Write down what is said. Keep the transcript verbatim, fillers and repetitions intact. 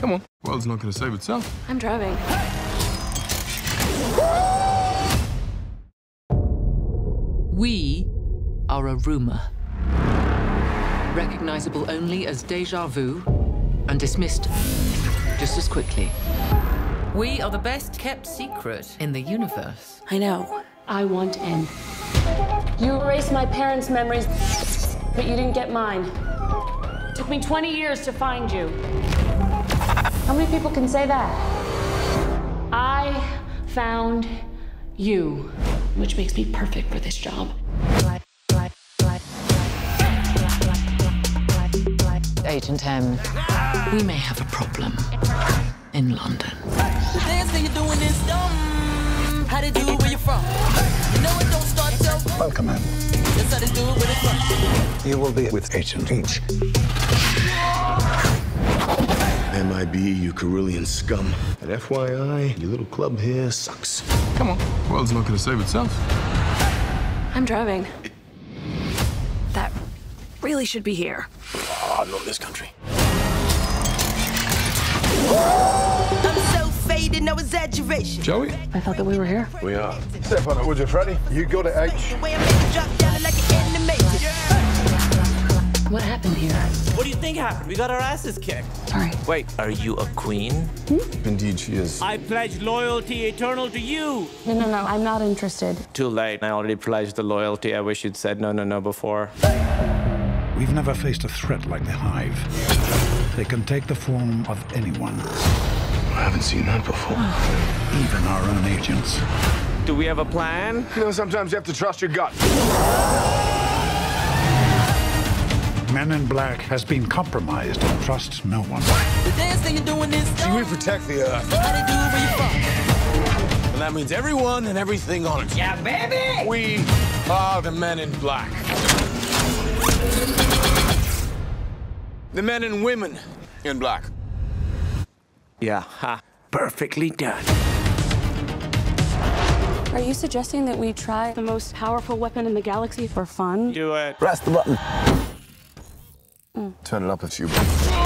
Come on. World's not going to save itself. I'm driving. We are a rumor. Recognizable only as déjà vu and dismissed just as quickly. We are the best kept secret in the universe. I know. I want in. You erased my parents' memories, but you didn't get mine. It took me twenty years to find you. How many people can say that? I found you, which makes me perfect for this job. Agent M, we may have a problem in London. The dance that you're doing is dumb. How to do it where you're from. You know it don't start till... Welcome, man. That's how to do it where it's from. You will be with Agent H. M I B, you Carillion scum. And F Y I, your little club here sucks. Come on. World's not going to save itself. I'm driving. That really should be here. Oh, not in this country. I'm so faded, no exaggeration. Joey? I thought that we were here. We are. Step on it, would you, Freddy? You go to H. The way I make it drop down like an animation. What happened here? What do you think happened? We got our asses kicked. Sorry. Wait, are you a queen? Indeed, she is. I pledge loyalty eternal to you. No, no, no. I'm not interested. Too late. I already pledged the loyalty. I wish you'd said no, no, no before. We've never faced a threat like the Hive. They can take the form of anyone. I haven't seen that before. Even our own agents. Do we have a plan? You know, sometimes you have to trust your gut. Men in Black has been compromised and trusts no one. The dance that you're doing is dumb. We protect the Earth. How to do it where you're from. And that means everyone and everything on it. Yeah, baby! We are the men in black. The men and women in black. Yeah, ha. Perfectly done. Are you suggesting that we try the most powerful weapon in the galaxy for fun? Do it. Press the button. Turn it up a few.